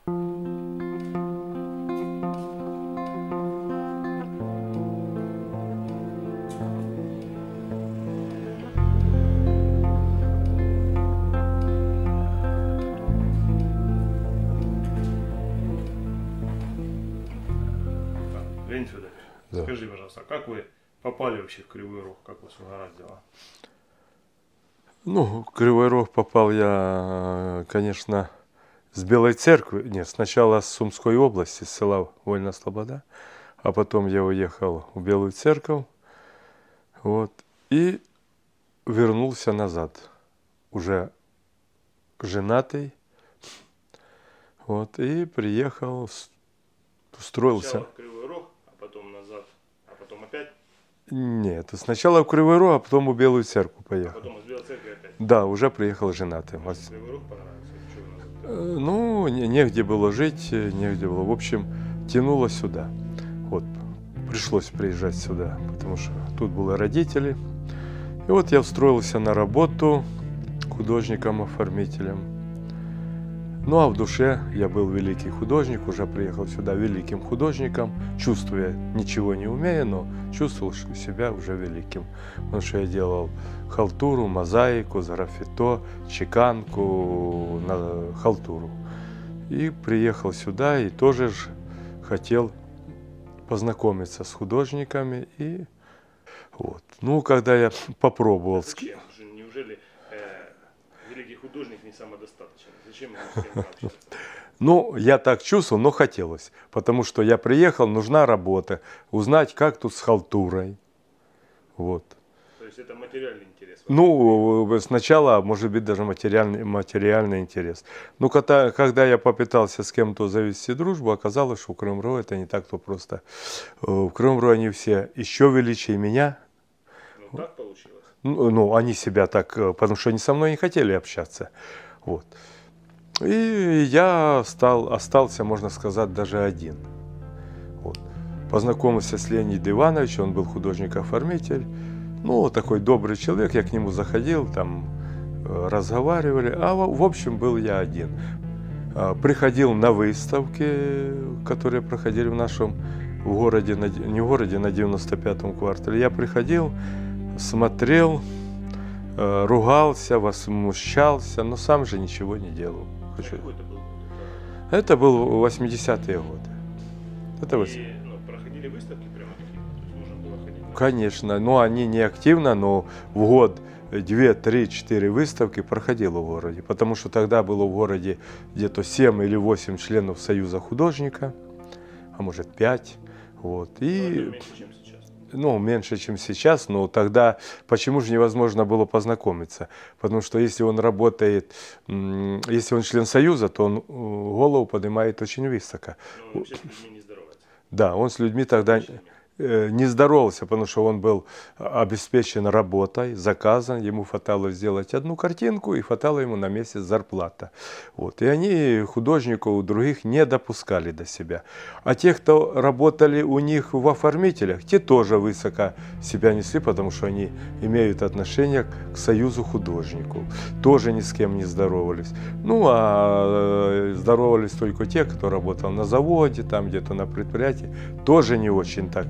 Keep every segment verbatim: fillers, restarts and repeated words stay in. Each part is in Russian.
Леонид Федорович, да. Скажи, пожалуйста, а как вы попали вообще в Кривой Рог? Как вас угораздило? Ну, в Кривой Рог попал я, конечно, с Белой Церкви. Нет, сначала с Сумской области, с села Вольная Слобода, а потом я уехал в Белую Церковь, вот, и вернулся назад, уже женатый, вот, и приехал, устроился. Сначала в Кривой Рог, а потом назад, а потом опять? Нет, сначала в Кривой Рог, а потом в Белую Церковь поехал. А потом из Белой Церкви опять? Да, уже приехал женатым. Кривой Рог понравился? Что назад? Ну, негде было жить, негде было. В общем, тянуло сюда. Вот, пришлось приезжать сюда, потому что тут были родители. И вот я устроился на работу художником-оформителем. Ну, а в душе я был великий художник, уже приехал сюда великим художником, чувствуя, ничего не умея, но чувствовал себя уже великим. Потому что я делал халтуру, мозаику, сграффито, чеканку, на халтуру. И приехал сюда и тоже ж хотел познакомиться с художниками. И вот. Ну, когда я попробовал... Зачем? Неужели э, великий художник не самодостаточен? Зачем ему с кем общаться? Ну, я так чувствовал, но хотелось. Потому что я приехал, нужна работа. Узнать, как тут с халтурой. Вот. То есть это материальный интерес? Ну, сначала, может быть, даже материальный, материальный интерес. Ну, когда, когда я попытался с кем-то завести дружбу, оказалось, что в Крым-Ру это не так-то просто. В Крым-Ру они все еще величие меня. Ну, так получилось? Ну, ну, они себя так, потому что они со мной не хотели общаться. Вот. И я стал, остался, можно сказать, даже один. Вот. Познакомился с Леонидом Ивановичем, он был художник-оформитель. Ну, такой добрый человек, я к нему заходил, там разговаривали, а в общем был я один. Приходил на выставки, которые проходили в нашем в городе, не в городе, на девяносто пятом квартале. Я приходил, смотрел, ругался, возмущался, но сам же ничего не делал. Какой это был? Это был восьмидесятые годы. Это И, ну, проходили выставки прямо такие? То есть можно было ходить? Конечно, но они не активно, но в год две, три, четыре выставки проходило в городе, потому что тогда было в городе где-то семь или восемь членов Союза художника, а может пять. Вот. И, меньше, чем сейчас. Ну, меньше, чем сейчас, но тогда почему же невозможно было познакомиться? Потому что если он работает, если он член Союза, то он голову поднимает очень высоко. Но он вообще с людьми не здоровается. Да, он с людьми тогда не здоровался, потому что он был обеспечен работой, заказан, ему хватало сделать одну картинку и хватало ему на месяц зарплата. Вот. И они художников других не допускали до себя. А те, кто работали у них в оформителях, те тоже высоко себя несли, потому что они имеют отношение к Союзу художников. Тоже ни с кем не здоровались. Ну, а здоровались только те, кто работал на заводе, там где-то на предприятии, тоже не очень так.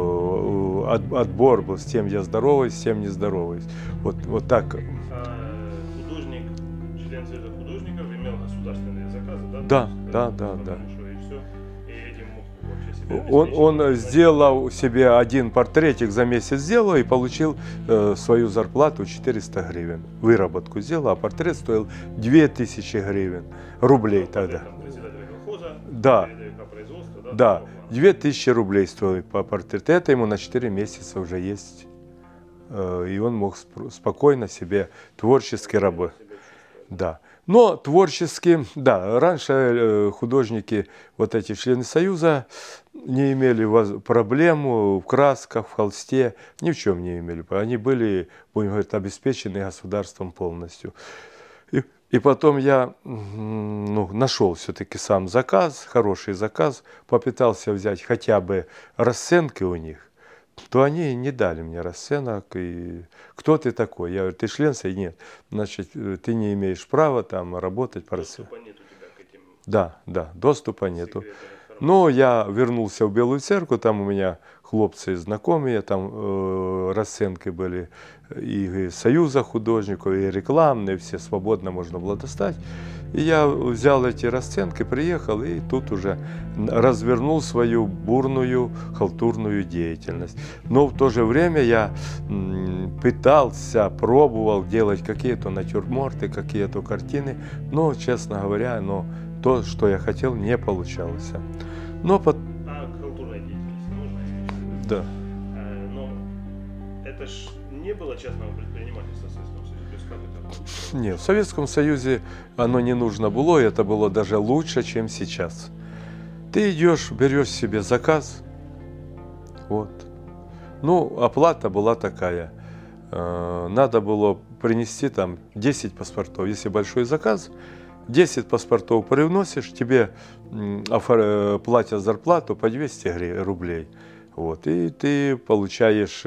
Отбор был, с тем я здороваюсь, с тем не здороваюсь. Вот, вот так. А художник, член Союза художников, имел государственные заказы, да? Да, да, да, да. Что и все, и этим мог вообще себя он, он сделал себе один портретик за месяц сделал и получил э, свою зарплату четыреста гривен. Выработку сделал, а портрет стоил две тысячи гривен, рублей ну, тогда. Колхоза, да, да, да. две тысячи рублей стоил по портрету. Это ему на четыре месяца уже есть. И он мог спокойно себе творчески работать. Да. Но творчески, да, раньше художники, вот эти члены Союза, не имели проблем в красках, в холсте, ни в чем не имели. Они были, будем говорить, обеспечены государством полностью. И, и потом я ну, нашел все-таки сам заказ, хороший заказ, попытался взять хотя бы расценки у них, то они не дали мне расценок. И кто ты такой? Я говорю, ты член Союза? Нет. Значит, ты не имеешь права там работать по расценкам. Нет у тебя к этим Да, да, доступа нету. Но я вернулся в Белую Церковь, там у меня хлопцы знакомые, там э, расценки были и Союза художников, и рекламные, все свободно можно было достать. И я взял эти расценки, приехал и тут уже развернул свою бурную халтурную деятельность. Но в то же время я пытался, пробовал делать какие-то натюрморты, какие-то картины, но, честно говоря, но то, что я хотел, не получалось. Но под... А халтурная деятельность можно? Да. А, но это ж не было частного предпринимательства в Советском Союзе? То есть как это? Нет, в Советском Союзе оно не нужно было, и это было даже лучше, чем сейчас. Ты идешь, берешь себе заказ, вот. Ну, оплата была такая. Надо было принести там десять паспортов. Если большой заказ, десять паспортов привносишь, тебе платят зарплату по двести рублей. Вот, и ты получаешь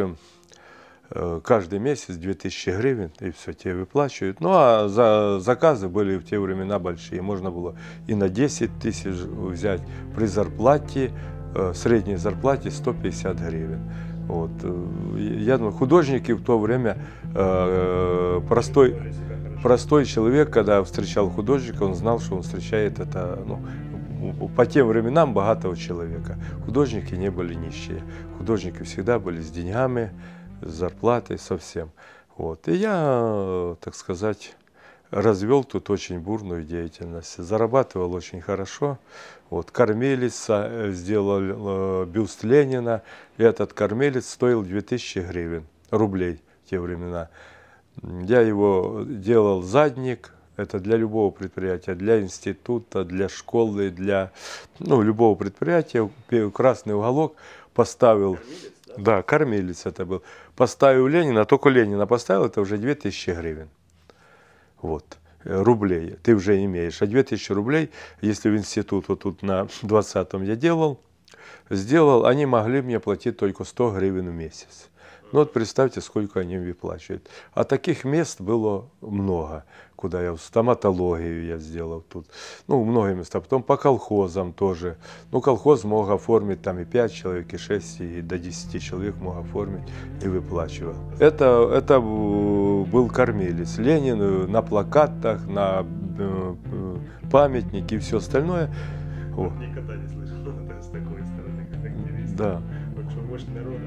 каждый месяц две тысячи гривен, и все, тебе выплачивают. Ну, а за заказы были в те времена большие. Можно было и на десять тысяч взять при зарплате, средней зарплате сто пятьдесят гривен. Вот. Я думаю, художники в то время, э, простой, простой человек, когда встречал художника, он знал, что он встречает это, ну, по тем временам богатого человека. Художники не были нищие. Художники всегда были с деньгами, с зарплатой, совсем. Вот. И я, так сказать, развел тут очень бурную деятельность. Зарабатывал очень хорошо. Вот, кормилец, сделал бюст Ленина. И этот кормилец стоил две тысячи гривен, рублей в те времена. Я его делал задник. Это для любого предприятия, для института, для школы, для ну, любого предприятия. Красный уголок поставил. Кормилец, да? Да, кормилец это был. Поставил Ленина, только Ленина поставил, это уже две тысячи гривен. Вот, рублей ты уже имеешь. А две тысячи рублей, если в институт вот тут на двадцатом я делал, сделал, они могли мне платить только сто гривен в месяц. Ну вот представьте, сколько они выплачивают. А таких мест было много, куда я, стоматологию я сделал тут, ну, многие места. Потом по колхозам тоже. Ну, колхоз мог оформить там и пять человек, и шесть, и до десяти человек мог оформить и выплачивал. Это, это был кормилец. Ленин на плакатах, на памятнике и все остальное. Вот. Никогда не слышал с такой стороны, как активист. Да. Вот что мощь народа.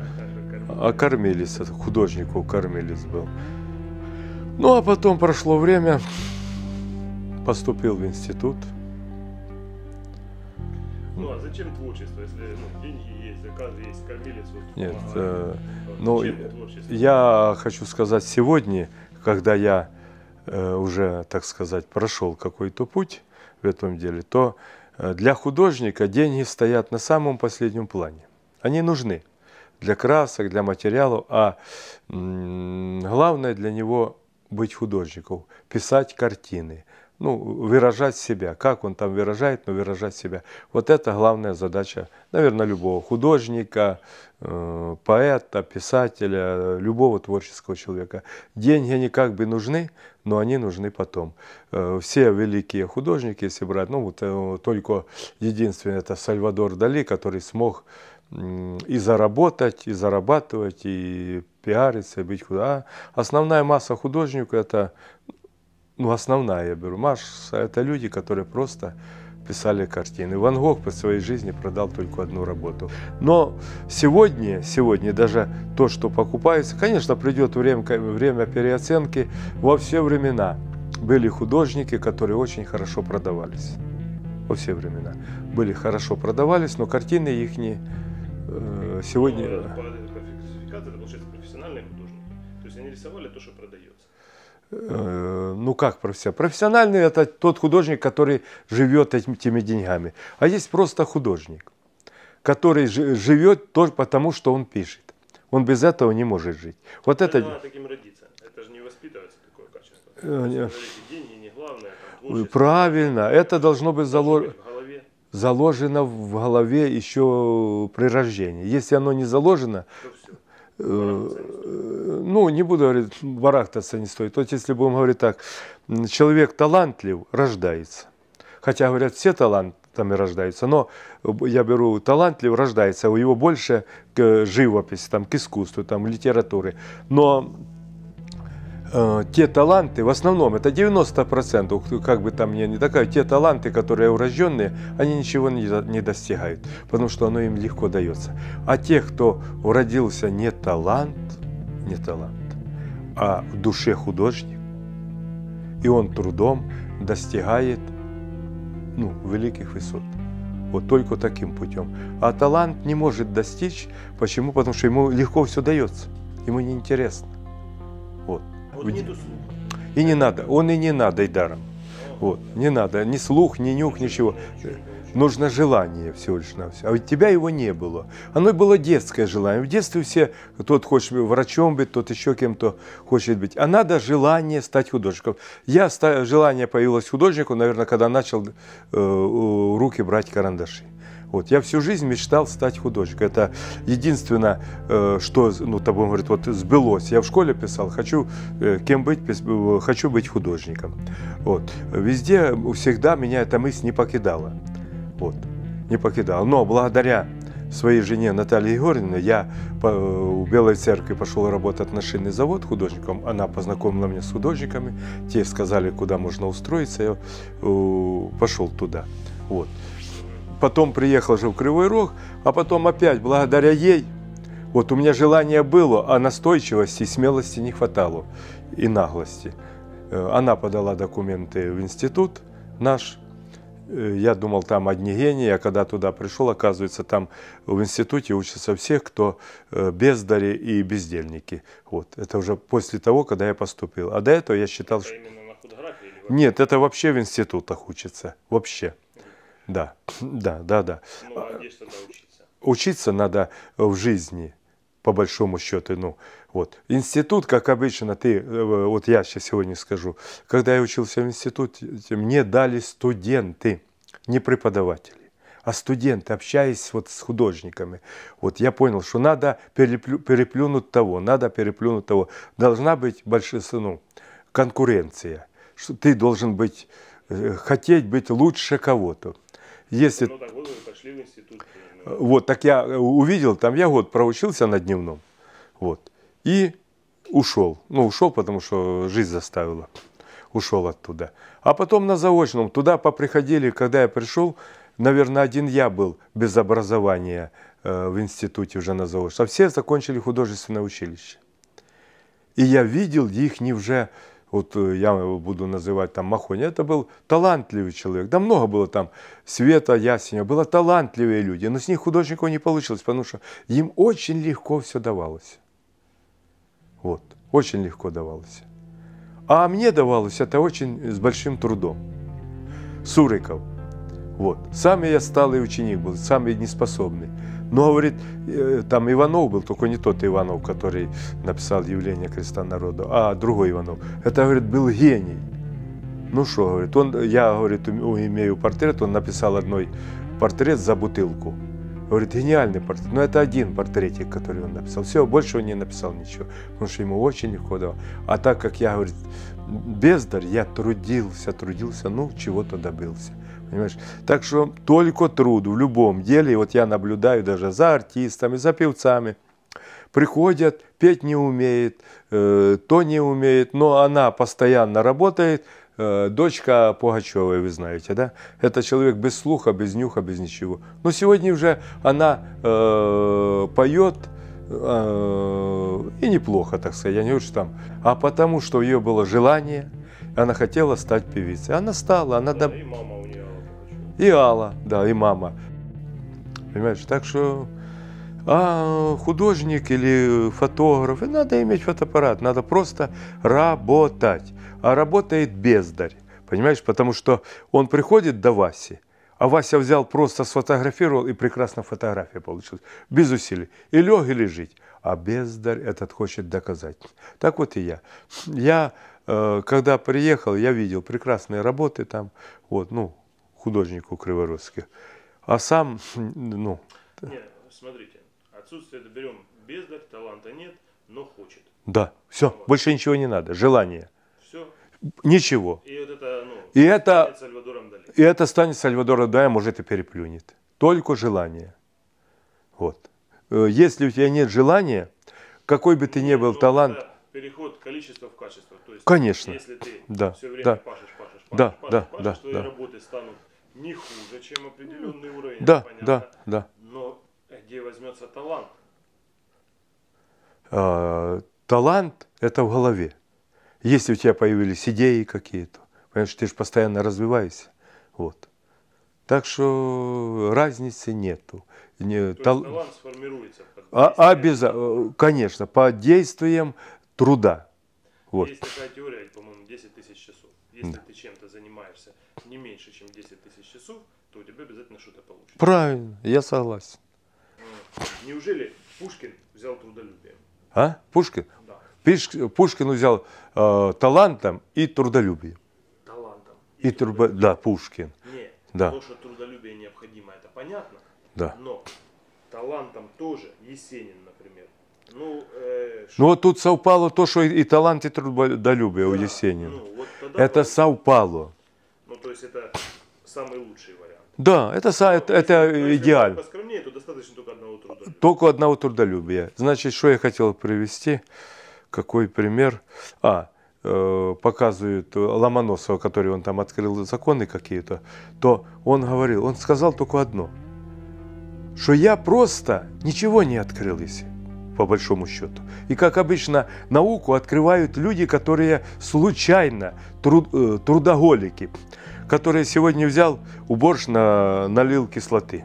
А кормилец, это художников кормилец был. Ну, а потом прошло время, поступил в институт. Ну, а зачем творчество, если ну, деньги есть, заказы есть, кормилец? Вот, Нет, э, ну, я хочу сказать, сегодня, когда я э, уже, так сказать, прошел какой-то путь в этом деле, то э, для художника деньги стоят на самом последнем плане. Они нужны для красок, для материалов, а м, главное для него быть художником, писать картины, ну, выражать себя. Как он там выражает, но выражать себя. Вот это главная задача, наверное, любого художника, э, поэта, писателя, любого творческого человека. Деньги они как бы нужны, но они нужны потом. Э, все великие художники, если брать, ну, вот э, только единственный это Сальвадор Дали, который смог и заработать, и зарабатывать, и пиариться, и быть куда. А основная масса художников это, ну основная я беру, масса это люди, которые просто писали картины. Ван Гог по своей жизни продал только одну работу. Но сегодня, сегодня даже то, что покупается, конечно, придет время, время переоценки. Во все времена были художники, которые очень хорошо продавались. Во все времена были хорошо продавались, но картины их не сегодня... Ну, по классификации это получается профессиональные художники. То есть они рисовали то, что продается. Ну как профессиональный? Профессиональный это тот художник, который живет этими деньгами. А есть просто художник, который живет только потому, что он пишет. Он без этого не может жить. Вот это... Надо таким родиться. Это же не воспитывается такое качество. Есть, деньги не главное. Там, правильно. Это должно быть заложено. Заложено в голове еще при рождении. Если оно не заложено, э, ну, не буду говорить, барахтаться не стоит. То есть, если будем говорить так, человек талантлив рождается. Хотя, говорят, все талантами рождаются, но я беру талантливый, рождается, у него больше к живописи, там, к искусству, там, к литературе. Но э, те таланты, в основном, это девяносто процентов, как бы там ни такая, те таланты, которые урожденные, они ничего не, не достигают, потому что оно им легко дается. А те, кто уродился не талант, не талант, а в душе художник, и он трудом достигает, ну, великих высот. Вот только таким путем. А талант не может достичь. Почему? Потому что ему легко все дается. Ему неинтересно. Вот. Вот нету слуха. И не надо. Он и не надо, и даром. Вот. Не надо. Ни слух, ни нюх, ничего. Нужно желание всего лишь на все. А у тебя его не было. Оно было детское желание. В детстве все, тот хочет врачом быть, тот еще кем-то хочет быть. А надо желание стать художником. Я, желание появилось художнику, наверное, когда начал э, руки брать карандаши. Вот. Я всю жизнь мечтал стать художником. Это единственное, э, что, ну, тобой говорит, вот сбылось. Я в школе писал, хочу э, кем быть, хочу быть художником. Вот. Везде, всегда меня эта мысль не покидала. Вот, не покидал. Но благодаря своей жене Наталье Егоровне я по, у Белой Церкви пошел работать на шинный завод художником. Она познакомила меня с художниками. Те сказали, куда можно устроиться. Я э, пошел туда. Вот. Потом приехал же в Кривой Рог, а потом опять благодаря ей, вот у меня желание было, а настойчивости и смелости не хватало, и наглости. Она подала документы в институт наш. Я думал, там одни гении, а когда туда пришел, оказывается, там в институте учатся все, кто бездари и бездельники. Вот. Это уже после того, когда я поступил. А до этого я считал, это что... именно на фотографии или вообще? Нет, это вообще в институтах учатся. Вообще. Да, да, да, да. Ну, а где же тогда учиться? Учиться надо в жизни, по большому счету, ну, вот. Институт, как обычно, ты, вот я сейчас сегодня скажу, когда я учился в институте, мне дали студенты, не преподаватели, а студенты, общаясь вот с художниками. Вот я понял, что надо переплю, переплюнуть того, надо переплюнуть того. Должна быть большая, ну, конкуренция, что ты должен быть, хотеть быть лучше кого-то. Если... Ну, так вот вы пошли в институт. Вот, так я увидел, там я год проучился на дневном, вот, и ушел. Ну, ушел, потому что жизнь заставила, ушел оттуда. А потом на заочном, туда поприходили, когда я пришел, наверное, один я был без образования э, в институте уже на заочном, а все закончили художественное училище. И я видел их не уже... Вот я его буду называть там Махони, это был талантливый человек. Да много было там Света, Ясеня, было талантливые люди, но с них художников не получилось, потому что им очень легко все давалось. Вот, очень легко давалось. А мне давалось это очень с большим трудом. Суриков, вот, самый я сталый ученик был, самый неспособный. Но, говорит, там Иванов был, только не тот Иванов, который написал «Явление креста народу», а другой Иванов. Это, говорит, был гений. Ну что, говорит, он, я, говорит, имею портрет, он написал одной портрет за бутылку. Говорит, гениальный портрет. Но это один портретик, который он написал. Все, больше он не написал ничего, потому что ему очень легко давал. А так как я, говорит, бездарь, я трудился, трудился, ну, чего-то добился. Понимаешь? Так что только труд в любом деле, вот я наблюдаю даже за артистами, за певцами, приходят, петь не умеет, э, то не умеет, но она постоянно работает, э, дочка Пугачевой, вы знаете, да? Это человек без слуха, без нюха, без ничего. Но сегодня уже она э, поет, э, и неплохо, так сказать, я не говорю, что там, а потому что у нее было желание, она хотела стать певицей. Она стала, она... Да, доб... и мама у нее. И Алла, да, и мама. Понимаешь, так что а художник или фотограф, и надо иметь фотоаппарат, надо просто работать. А работает бездарь, понимаешь, потому что он приходит до Васи, а Вася взял, просто сфотографировал, и прекрасно фотография получилась, без усилий. И лег, и лежит. А бездарь этот хочет доказать. Так вот и я. Я, когда приехал, я видел прекрасные работы там, вот, ну, художнику криворожских, а сам, ну... Нет, смотрите, отсутствие, это берем бездарь, таланта нет, но хочет. Да, все, вот. Больше ничего не надо, желание. Все. Ничего. И вот это, ну, и это, станет Сальвадором Дали. И это станет Сальвадором Дали, может, и переплюнет. Только желание. Вот. Если у тебя нет желания, какой бы ты ни был ну, талант... Переход количества в качество. То есть, конечно. Если ты да, все время да, пашешь, пашешь, пашешь, да, пашешь, да, пашешь, да, твои да. работы станут не хуже, чем определенный уровень. Да, понятно. да, да. Но где возьмется талант? А, талант – это в голове. Если у тебя появились идеи какие-то, понимаешь, ты же постоянно развиваешься. Вот. Так что разницы нету. Не, То тал... есть талант сформируется? А, обязательно, конечно, под действием труда. Вот. Есть такая теория, по-моему, десять тысяч часов. Если да. ты чем-то занимаешься не меньше, чем десять тысяч часов, то у тебя обязательно что-то получится. Правильно, я согласен. Неужели Пушкин взял трудолюбие? А? Пушкин? Да. Пушкин взял э, талантом и трудолюбием. Талантом. И, и трудолюбием. Трудо... Да, Пушкин. Нет, да. То, что трудолюбие необходимо, это понятно. Да. Но талантом тоже Есенин, например. Ну, э, ну вот тут совпало то, что и, и талант, и трудолюбие да, у Есенина. Ну, вот это совпало. Ну, то есть это самый лучший вариант. Да, это, ну, это, если, это идеально. Если поскромнее, то достаточно только одного трудолюбия. Только одного трудолюбия. Значит, что я хотел привести? Какой пример? А, э, показывают Ломоносова, который он там открыл законы какие-то, то он говорил, он сказал только одно, что я просто ничего не открыл, если по большому счету. И как обычно науку открывают люди, которые случайно труд, э, трудоголики, которые сегодня взял уборщ на, налил кислоты.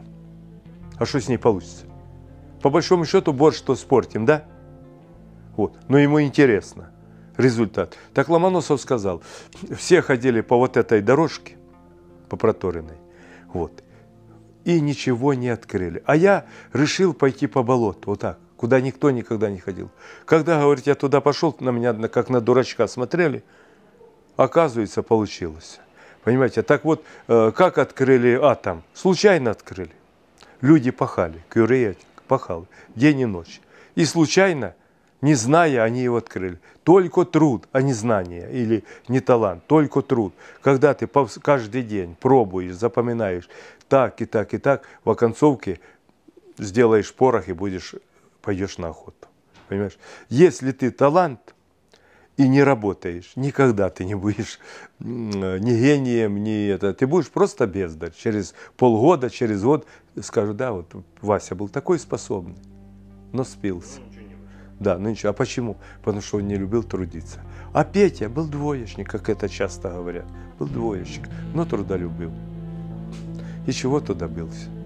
А что с ней получится? По большому счету борщ что спортим, да? Вот. Но ему интересно результат. Так Ломоносов сказал, все ходили по вот этой дорожке, по проторенной, вот, и ничего не открыли. А я решил пойти по болоту, вот так, куда никто никогда не ходил. Когда, говорит, я туда пошел, на меня как на дурачка смотрели, оказывается, получилось. Понимаете, так вот, как открыли атом? Случайно открыли. Люди пахали, Кюре пахал день и ночь. И случайно, не зная, они его открыли. Только труд, а не знание или не талант, только труд. Когда ты каждый день пробуешь, запоминаешь так и так и так, в оконцовке сделаешь порох и будешь, пойдешь на охоту. Понимаешь? Если ты талант и не работаешь, никогда ты не будешь ни гением, ни это. Ты будешь просто бездарь. Через полгода, через год скажут, да, вот Вася был такой способный, но спился. Да, ну ничего. А почему? Потому что он не любил трудиться. А Петя был двоечник, как это часто говорят. Был двоечник, но трудолюбил. И чего-то добился.